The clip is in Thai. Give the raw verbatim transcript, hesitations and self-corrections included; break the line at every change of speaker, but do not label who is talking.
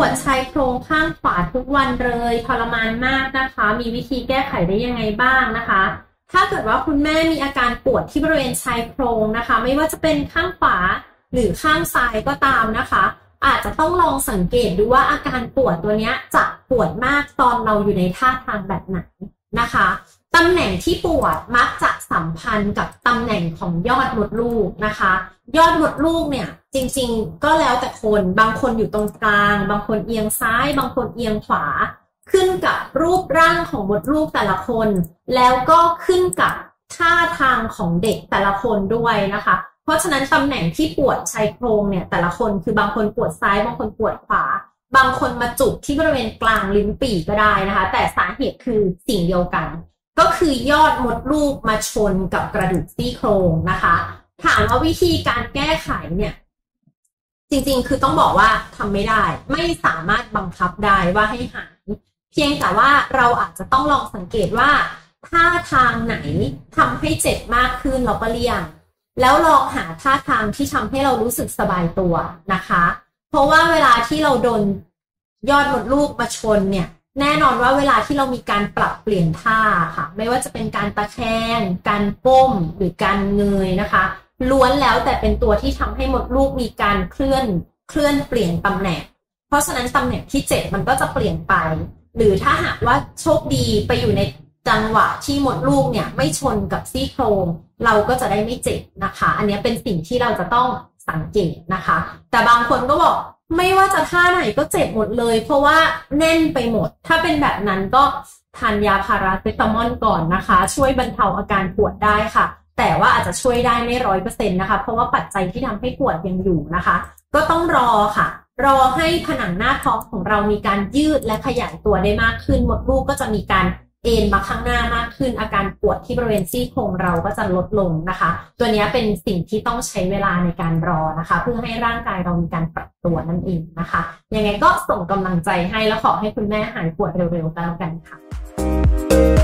วดชายโครงข้างขวาทุกวันเลยทรมานมากนะคะมีวิธีแก้ไขได้ยังไงบ้างนะคะถ้าเกิดว่าคุณแม่มีอาการปวดที่บริเวณชายโครงนะคะไม่ว่าจะเป็นข้างขวาหรือข้างซ้ายก็ตามนะคะอาจจะต้องลองสังเกตดูว่าอาการปวดตัวนี้จะปวดมากตอนเราอยู่ในท่าทางแบบไหนนะคะตำแหน่งที่ปวดมักจะสัมพันธ์กับตำแหน่งของยอดมดลูกนะคะยอดมดลูกเนี่ยจริงๆก็แล้วแต่คนบางคนอยู่ตรงกลางบางคนเอียงซ้ายบางคนเอียงขวาขึ้นกับรูปร่างของมดลูกแต่ละคนแล้วก็ขึ้นกับท่าทางของเด็กแต่ละคนด้วยนะคะเพราะฉะนั้นตำแหน่งที่ปวดชายโครงเนี่ยแต่ละคนคือบางคนปวดซ้ายบางคนปวดขวาบางคนมาจุกที่บริเวณกลางลิ้นปี่ก็ได้นะคะแต่สาเหตุคือสิ่งเดียวกันก็คือยอดมดลูกมาชนกับกระดูกซี่โครงนะคะถามว่าวิธีการแก้ไขเนี่ยจริงๆคือต้องบอกว่าทำไม่ได้ไม่สามารถบังคับได้ว่าให้หายเพียงแต่ว่าเราอาจจะต้องลองสังเกตว่าท่าทางไหนทำให้เจ็บมากขึ้นเราก็เลี่ยงแล้วลองหาท่าทางที่ทำให้เรารู้สึกสบายตัวนะคะเพราะว่าเวลาที่เราโดนยอดมดลูกมาชนเนี่ยแน่นอนว่าเวลาที่เรามีการปรับเปลี่ยนท่าค่ะไม่ว่าจะเป็นการตะแคงการก้มหรือการเงยนะคะล้วนแล้วแต่เป็นตัวที่ทำให้มดลูกมีการเคลื่อนเคลื่อนเปลี่ยนตำแหน่งเพราะฉะนั้นตำแหน่งที่เจ็บมันก็จะเปลี่ยนไปหรือถ้าหากว่าโชคดีไปอยู่ในจังหวะที่มดลูกเนี่ยไม่ชนกับซี่โครงเราก็จะได้ไม่เจ็บนะคะอันนี้เป็นสิ่งที่เราจะต้องสังเกตนะคะแต่บางคนก็บอกไม่ว่าจะท่าไหนก็เจ็บหมดเลยเพราะว่าแน่นไปหมดถ้าเป็นแบบนั้นก็ทานยาพาราเซตามอลก่อนนะคะช่วยบรรเทาอาการปวดได้ค่ะแต่ว่าอาจจะช่วยได้ไม่ร้อยเปอร์เซ็นต์นะคะเพราะว่าปัจจัยที่ทำให้ปวดยังอยู่นะคะก็ต้องรอค่ะรอให้ผนังหน้าท้องของเรามีการยืดและขยายตัวได้มากขึ้นมดลูกก็จะมีการเอ็นมาข้างหน้ามากขึ้นอาการปวดที่บริเวณซี่โครงเราก็จะลดลงนะคะตัวนี้เป็นสิ่งที่ต้องใช้เวลาในการรอนะคะเพื่อให้ร่างกายเรามีการปรับตัวนั่นเองนะคะยังไงก็ส่งกำลังใจให้แล้วขอให้คุณแม่หายปวดเร็วๆกันแล้วกันค่ะ